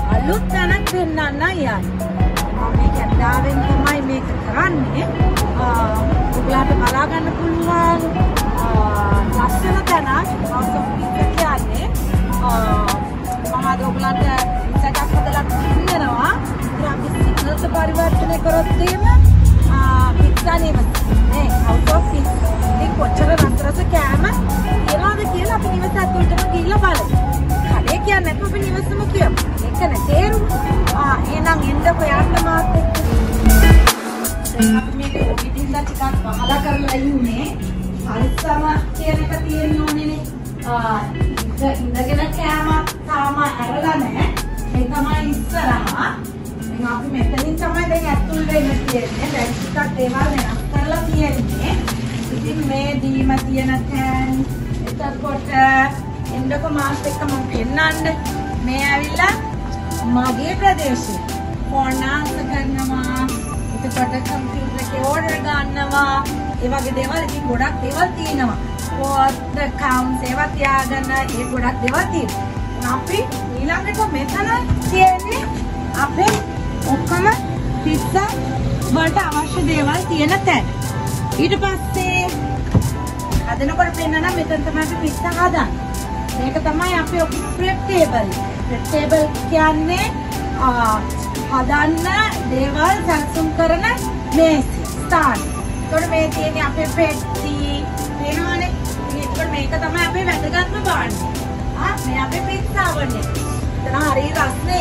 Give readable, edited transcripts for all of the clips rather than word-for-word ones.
අලුත් තැනක් පෙන්වන්න යන්නේ. මේ කැමරාවෙන් තමයි මේක කරන්නේ. ඔයාලට බලා ගන්න පුළුවන් ලස්සන තැනක් House of Pizza කියන්නේ. මම අද ඔයාලට සැකක් හදලා ඉන්නවා. අපි සිග්නල්ස් පරිවර්තනය කරොත් එහෙම පිට්සා නෙවෙයි. මේ House of Pizza. ඒ කොච්චර රස කෑම තියනවද කියලා අපි නිවස ඇතුළටම ගිහිල්ලා බලමු. කඩේ කියන්නේ නැත්නම් අපි නිවසම කියමු. ඒක නේ තේරුම. එහෙනම් එන්නකො යන්න මාත් එක්ක. අපි මේක ඔබිටින්ලා ටිකක් වහලා කරලා ඉන්නේ. පරිස්සම කියන එක තියෙන්න ඕනේනේ. ඉඳගෙන කෑම තාම ඇරලා නැහැ. ඒ තමයි ඉස්සරහා. දැන් අපි මෙතනින් තමයි දැන් ඇතුල් වෙන්න තියෙන්නේ. දැන් ටිකක් දේවල් වෙනස් කරලා තියෙන්නේ. ඉතින් මේ දීම තියෙන තැන් එතකොට එන්නකො මාත් එක්ක මම පෙන්නන්න. මේ ඇවිල්ලා මගේ ප්‍රදේශය. ෆෝන් ආන්සර් කරනවා. එතකොට කම්පියුටර් එකේ ඕඩර් ගන්නවා. ඒ වගේ දේවල් ඉතින් ගොඩක් දේවල් තියෙනවා. පොත් account ඒවා තියාගන්න ඒ ගොඩක් දේවල් තියෙනවා. අපි ඊළඟට මෙතන තියෙන්නේ අපේ ඔක්කොම පිට්සා වලට අවශ්‍ය දේවල් තියෙන තැන. ඊට පස්සේ හදනකොට පෙන්නන මෙතන තමයි අපි පිට්සා හදන්නේ. මේක තමයි අපේ ප්‍රෙප් ටේබල්. ප්‍රෙප් ටේබල් කියන්නේ හදන්න දේවල් සැලසුම් කරන මේස ස්ථාන. ඒකට මේ තියෙන්නේ අපේ පෙට්ටි වෙනවනේ. ඒකට මේක තමයි අපේ වැදගත්ම භාණ්ඩය. මේ අපේ පිට්සා වනේ. එතන හරි රස්නේ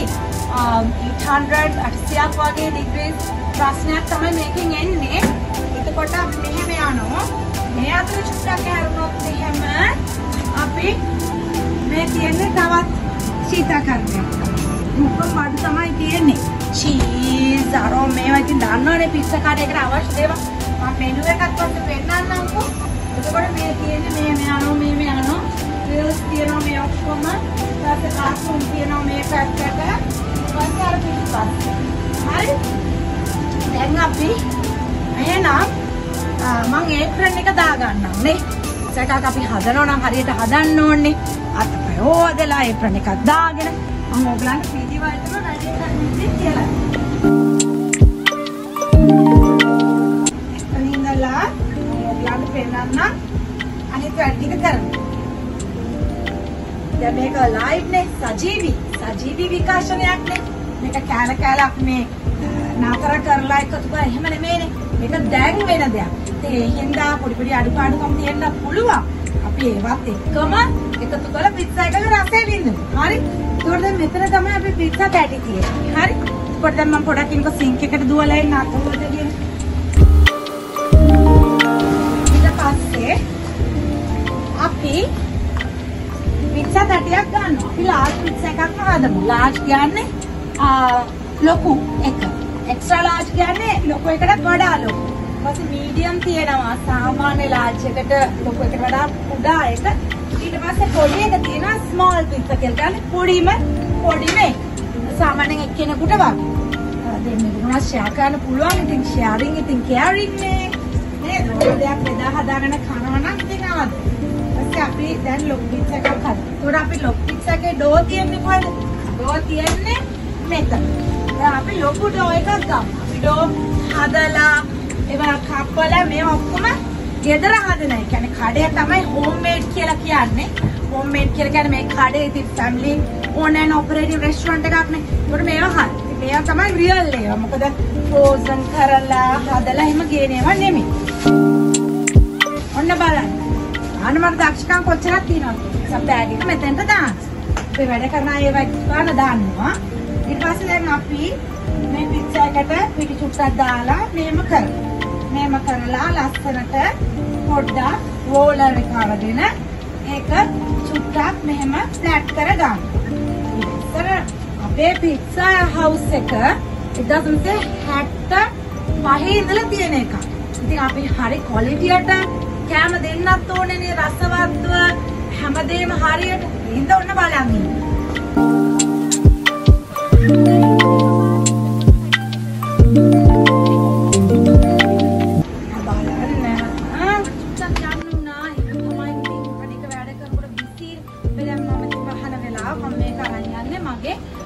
800ක් වගේ ඩිග්‍රීස් රස්නයක් තමයි මේකෙන් එන්නේ. එතකොට අපි මෙහෙම යනවා. මේ අතර චුට්ටක් හැරුණොත් එහෙම අපි මේ තියෙන්නේ තවත් සීතාකරණයක්. මුඛම් බඩු තමයි තියෙන්නේ. චීස් අරෝ මේවා ඉතින් දන්නවනේ පිස්සා කාඩේකට අවශ්‍ය දේවල්. මම මෙනු එකක් පස්සේ පෙන්නන්නම්කෝ. එතකොට මේ තියෙන්නේ මේ යනවා. ග්‍රිල්ස් තියෙනවා මේ ඔක්කොම. ඊට කාස්ටුම් තියෙනවා මේ පැත්තට. ඊපස්සේ අර පිටිපස්ස. හරි. දැන් අපි එහෙනම් මම ඒප්‍රන් එක දාගන්නම් නේ. සැකක් අපි හදනවා නම් හරියට හදන්න ඕනේ. අතපය හොදලා ඒප්‍රන් එකක් දාගෙන මම ඔයගලන්ට පීටි වලට රෙඩි කරන්න කියලා. එතනින්දලා ඔයගලන්ට පෙන්නන්න අනිත් වැඩ ටික කරමු. දැන් මේක ලයිව් නේ සජීවී විකාශනයක් නේ. මේක කැලක් මේ නතර කරලා එකතු කරලා එහෙම නෙමෙයිනේ. මේක දැන් වෙන දෙයක්. ඒ හින්දා පොඩි අඩුපාඩුකම් තියෙන්න පුළුවන්. අපි ඒවත් එක්කම එකතු කරලා පිට්සා එකක රසය විඳිමු. හරි? ඒකට දැන් මෙතන තමයි අපි පිට්සා පැටි තියෙන්නේ. හරි? ඒකට දැන් මම පොඩක් ඉන්නක සිංක් එකට දුවලා එන්න අතවලට ගිහින්. ඊට පස්සේ අපි පිට්සා පැටියක් ගන්නවා. අපි ලාර්ජ් පිට්සා එකක් හදමු. ලාර්ජ් කියන්නේ ලොකු එක. එක්ස්ට්‍රා ලාර්ජ් කියන්නේ ලොකු එකටත් වඩා ලොකු. ඊපස්සේ මීඩියම් තියෙනවා. සාමාන්‍ය ලාර්ජ් එකට ලොකු එකට වඩා කුඩා එක. ඊට පස්සේ පොඩි එක තියෙනවා ස්මෝල් පිට්සා කියලා. කියන්නේ පොඩිම එක. සාමාන්‍යයෙන් එක්කෙනෙකුට වගේ. දැන් මේක මොනවා ෂෙයා කරන්න පුළුවන්. ඉතින් ෂෙයාරින් ඉතින් කෙයාරින් නේ. නේද? ඕන දෙයක් බෙදා හදාගෙන කනවා නම් ඉතින් ආවද? ඊපස්සේ අපි දැන් ලොකු පිට්සා එකක් හදමු. ඒකට අපි ලොකු පිට්සා එකේ ඩෝ තියන්නේ කොහෙද? ඩෝ තියන්නේ මෙතන. දැන් අපි ලොකු ඩෝ එකක් ගමු. අපි ඩෝ හදලා ඒවා කපලා මේ ඔක්කොම ගෙදර හදන. ඒ කියන්නේ කඩේ තමයි හෝම් මේඩ් කියලා කියන්නේ. හෝම් මේඩ් කියලා කියන්නේ මේ කඩේ ඉතින් ෆැමිලි ඕන් ඇන් ඔපරේටිව් රෙස්ටොරන්ට් එකක් නේ. ඒකට මේවා හදන. ඉතින් මේවා තමයි රියල් ඒවා. මොකද ෆ්‍රෝසන් කරලා හදලා එහෙම ගේන ඒවා නෙමෙයි. ඔන්න බලන්න. අන්න මට දක්ෂකම් කොච්චරක් තියෙනවද? සබ්බෑග් එක මෙතෙන්ට දාන්න. අපි වැඩ කරන ඒවා ගන්න දාන්නවා. ඊට පස්සේ දැන් අපි මේ පිට්සා එකට පිටි චුට්ටක් දාලා මෙහෙම කරමු. මෙහෙම කරලා ලස්සනට පොඩ්ඩක් රෝලර් එක අරගෙන ඒක චුට්ටක් මෙහෙම ෆ්ලැට් කරගන්න. ඉතින් අපේ පිට්සා හවුස් එක 1965 ඉඳලා තියෙන එකක්. ඉතින් අපි හරි ක්වොලිටියට කෑම දෙන්නත් ඕනේනේ රසවත්ව හැමදේම හරියට ඉඳ ඔන්න බලන්න.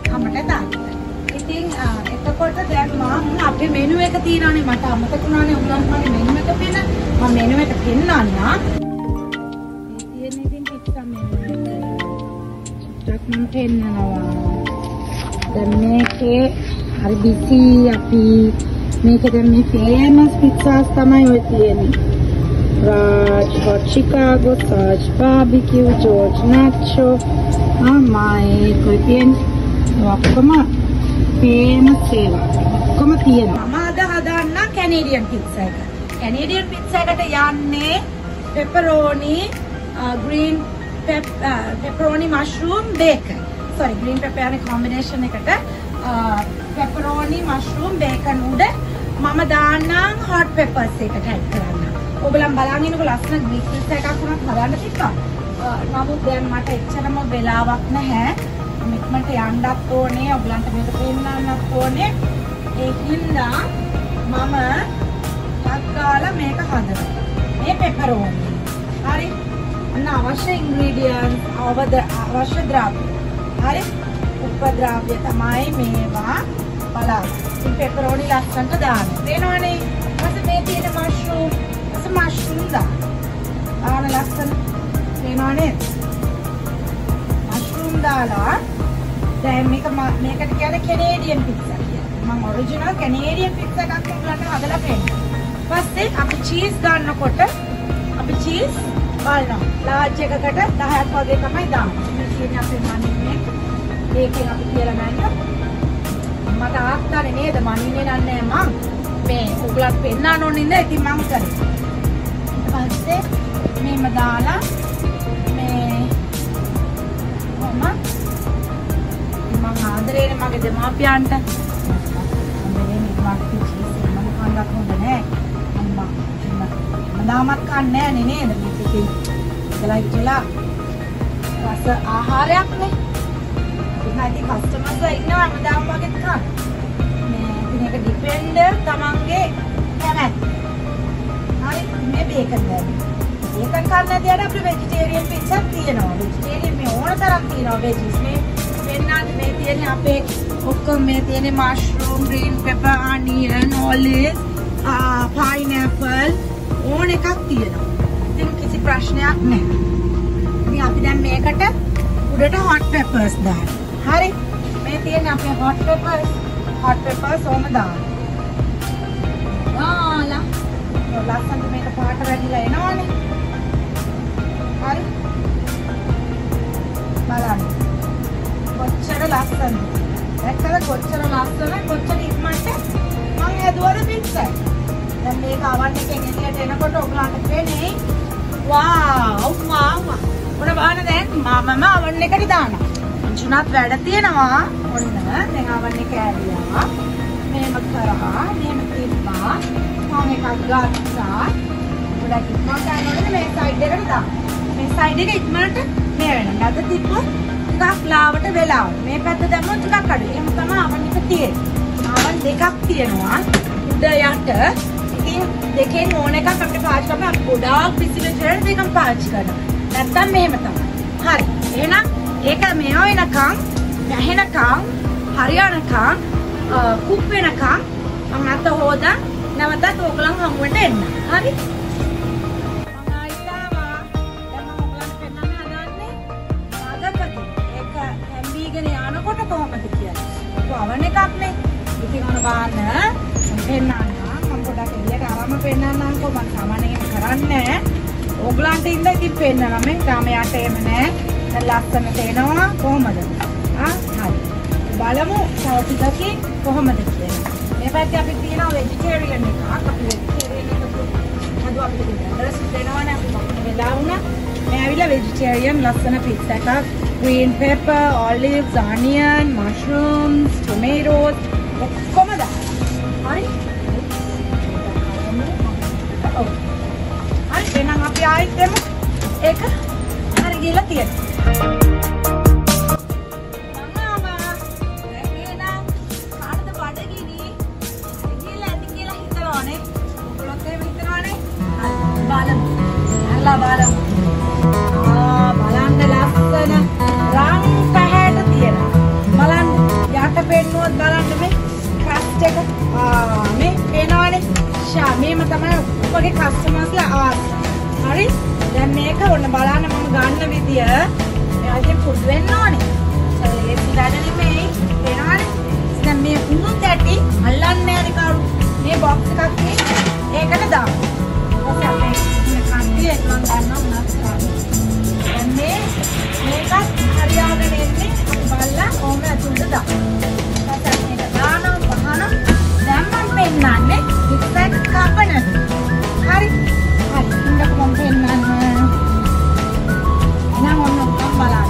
අම්මට තාත්තට. ඉතින් එතකොට දැන් මම අපේ මෙනු එක තියෙනවානේ මට අමතක වුණානේ ඔයගොල්ලන්ට මගේ මෙනු එක පෙන්න. මම මෙනු එක පෙන්නන්නම්. මේ තියෙන ඉතින් පිට්සා මෙනු එක. චුට්ටක් මම පෙන්නනවා. දැන් මේකේ හරි බිසි අපි මේක දැන් මේ ෆේමස් පිට්සාස් තමයි ඔය තියෙන්නේ. Raj Hot Chicago, Sarge Barbecue, George Nacho, my Korean, ඔක්කොම famous ඒවා. ඔක්කොම තියෙනවා. මම අද හදාන්න කැනේඩියන් පිට්සා එක. කැනේඩියන් පිට්සා එකට යන්නේ pepperoni, green pepperoni mushroom bacon. Sorry, green pepper යන combination එකට pepperoni mushroom bacon උඩ මම දාන්නම් hot peppers එකට add කරන්න. ඔයගොල්ලන් බලන් ඉන්නකො ලස්සන ග්‍රීක් පිට්සා එකක් වුණත් හදන්න තිබ්බා. නමුත් දැන් මට එච්චරම වෙලාවක් නැහැ. මෙක්මන්ට යන්නත් ඕනේ. ඔයගොල්ලන්ට මේක පෙන්නන්නත් ඕනේ. ඒකින්දා මම තාක්කාලා මේක හදනවා. මේ pepperoni. හරි. අන්න අවශ්‍ය ingredients අවශ්‍ය ද්‍රව්‍ය. හරි. උපද්‍රව්‍ය තමයි මේවා. බලන්න. ඉතින් pepperoni ලස්සනට දාන්න. තේනවනේ. ඊට මේ තියෙන mushroom දාන්න. ආන ලස්සන තේනවනේ. mushroom දාලා දැන් මේකට කියන්නේ කැනේඩියන් පිට්සා කියලා. මම ඔරිජිනල් කැනේඩියන් පිට්සා එකක් ඔයගලන්ට හදලා පෙන්නනවා. ඊපස්සේ අපි චීස් ගන්නකොට අපි චීස් බලනවා. ලාර්ජ් එකකට 10ක් වගේ තමයි දාන්නේ. මේ කියන්නේ අපේ මනින්නේ. ඒකෙන් අපි කියලා නැහැ. මට ආස්තානේ නේද මනින්නේ නැහැ මං. මේ ඔයගලත් පෙන්නන්න ඕනේ නේද? ඉතින් මං කරේ. ඊපස්සේ මේම දාලා මේ මම ආදරේනේ මගේ දෙමාපියන්ට දාමත් කන්නේ නැහැ නේද මේක ඉතින් ඉතලා රස ආහාරයක්නේ ඉතින් කස්ටමර්ස් ඉන්නවා හැමදාම වගේ කන මේ ඉතින් ඒක ඩිපෙන්ඩ් තමන්ගේ කැමැත්ත හරි මේ බේකන් දැන් ඒකන් කන්න දෙයට අපේ වෙජිටේරියන් පිට්සා තියෙනවා වෙජිටේරියන් මේ ඕන තරම් තියෙනවා වෙජිස් මේ වෙනත් මේ තියෙන අපේ ඔක්කොම මේ තියෙන mushroom green pepper onion olive pineapple ඕන එකක් තියෙනවා. ඉතින් කිසි ප්‍රශ්නයක් නැහැ. ඉතින් අපි දැන් මේකට උඩට hot peppers දාන්න. හරි. මේ තියෙන අපේ hot peppers ඕම දාන්න. දාලා ලස්සනට මේක පාට වැඩිලා එනවනේ. හරි. බලන්න. කොච්චර ලස්සනද. දැක්කද කොච්චර ලස්සන කොච්චර ඉක්මනට මම හදුවද පිට්සා. දැන් මේක අවන් එකෙන් එළියට එනකොට ඔයගලන්ට පේන්නේ වාව්. මොන බාන දැන් මමම අවන් එකට දානවා. අංශුණත් වැඩ තියෙනවා. ඔන්න දැන් අවන් එක ඇරියා. මේක කරා මේක තිබ්බා. මම එකක් ගත්තා. ගොඩක් ඉක්මනට යනකොට මේ සයිඩ් එකට දාන්න. මේ සයිඩ් එක ඉක්මනට මේ වෙනවා. අද තිබ්බොත් ටිකක් ලාවට වෙලා. මේ පැත්ත දැම්මොත් ටිකක් අඩුයි. එහෙම තමයි අවන් එක තියෙන්නේ. අවන් දෙකක් තියෙනවා. උඩ යට. ඉතින් දෙකෙන් ඕන එකක් අපිට පාවිච්චි කරන්න අපි ගොඩාක් පිසි වෙච්ච දෙකක් පාවිච්චි කරනවා. නැත්තම් මෙහෙම තමයි. හරි. එහෙනම් ඒක මේව වෙනකන් ඇහෙනකන් හරියනකන් කුක් වෙනකන් මම නැත්ත හොදා නැවතත් ඕගලන් හමුවට එන්න. හරි. යනකොට කොහොමද කියන්නේ? පවන් එකක් නේ. ඉතින් ඔන්න බලන්න පෙන්නන්න. මම පොඩක් එළියට ආවම පෙන්නන්නම්කෝ. මම සාමාන්‍යයෙන් කරන්නේ ඕගලන්ට ඉඳ ඉතින් පෙන්නනවා. මේ ගාමයට එම නෑ. දැන් ලස්සනට එනවා කොහොමද? හරි. බලමු තව ටිකකින් කොහොමද කියලා. මේ පැත්තේ අපි තියෙනවා වෙජිටේරියන් එකක්. අපි වෙජිටේරියන් එක හදුවා අපිට දැන් දෙනවනේ අපි මොකද වෙලා වුණා. මේ ඇවිල්ලා vegetarian ලස්සන pizza එකක්. Green pepper, olives, onion, mushrooms, tomatoes, ඔක්කොම දාන්න. හරි? හරි එහෙනම් අපි ආයෙත් දෙමු. ඒක හරි ගිහලා තියෙනවා. බලන්න ලස්සන රන් පැහැට තියෙනවා. බලන්න දැම්මොත් බලන්න මේ ක්‍රස්ට් එක මේ පේනවනේ මේම තමයි ඔයගේ කස්ටමර්ස්ලා ආවේ. හරි දැන් මේක ඔන්න බලන්න මම ගන්න විදිය එයාගේ පුඩු වෙන්න ඕනේ. ඒ පිටානේ මේ පේනවනේ. දැන් මේ උණුත් ඇටි අල්ලන්නේ නැහැ කවුරු. මේ බොක්ස් එකක් තියෙන්නේ ඒකට දාන්න. ඔක අපේ කන්තියේ මම ගන්නවා උනත් දැන් මේකත් හරියාගෙන එන්නේ බලලා ඕම ඇතුළට දාන්න. ඊට මේක දානවා වහන දැන් මම පෙන්නන්නේ ඉස්සෙල්ලා කපන. හරි. හරි. ඉන්නක මම පෙන්නන්න. එහෙනම් ඔන්න මම බලන්න.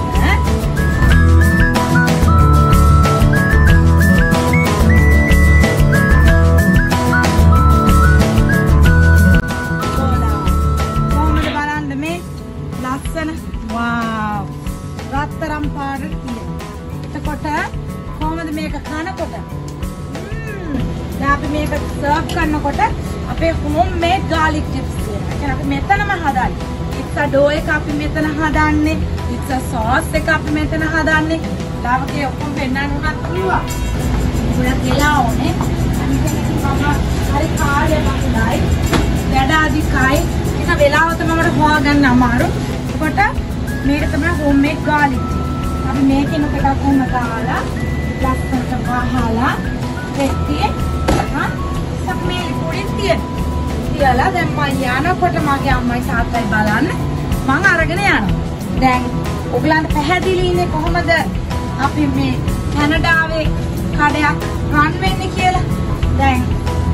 Wow, රත්තරන් පාට තියෙනවා. එතකොට කොහොමද මේක කනකොට? දැන් අපි මේක සර්ව් කරනකොට අපේ homemade garlic chips තියෙනවා. ඒ අපි මෙතනම හදන්නේ. pizza dough එක අපි මෙතන හදන්නේ. pizza sauce එක අපි මෙතන හදන්නේ. ලාවකේ ඔක්කොම පෙන්නන්න උනත් පුළුවන්. ගොඩක් වෙලා ඕනේ. අනිත් මම හරි කාර්යයක් අපුණයි. වැඩ අධිකයි. ඒක වෙලාව තමයි මට හොයාගන්න අමාරු. කොට මේක තමයි homemade garlic. අපි මේකෙන් එකක් වුණ දාලා ලස්සනට වහලා දෙකේ සක්මේ පොඩි තියලා දැන් මම යනකොට මගේ අම්මයි තාත්තයි බලන්න මම අරගෙන යනවා. දැන් ඔයගලන්ට පැහැදිලි ඉන්නේ කොහොමද අපි මේ කැනඩාවේ කඩයක් රන් වෙන්නේ කියලා. දැන්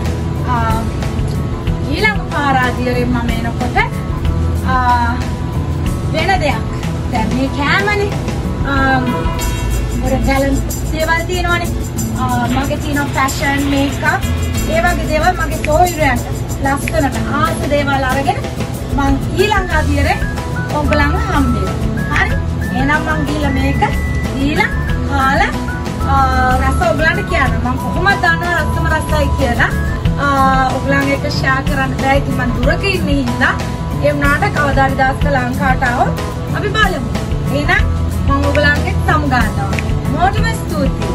ඊළඟ පාරාදියේ මම එනකොට වෙන දෙයක්. දැන් මේ කෑමනේ මොකද ගැලන් දේවල් තියෙනවනේ. මගේ තියෙන ෆැෂන් මේකප් ඒ වගේ දේවල් මගේ සොයුරයන්ට ලස්සනට ආස දේවල් අරගෙන මං ඊළඟ අදියරේ ඔයගලන්ව හම්බෙනවා. හරි. එහෙනම් මං ගිහලා මේක දීලා කාලා රස ඔයගලන්ට කියන්න. මං කොහොමද දන්නවා රසම රසයි කියලා. ඔයගලන් එක්ක ෂෙයා කරන්න බෑ. ඉතින් මං දුරක ඉන්නේ හින්දා ඒ වුණාට කවදාරි දවසක ලංකාවට ආවොත් අපි බලමු. එහෙනම් මම ඔයගලන්ට සමු ගන්නවා. මොකටද ස්තුතියි.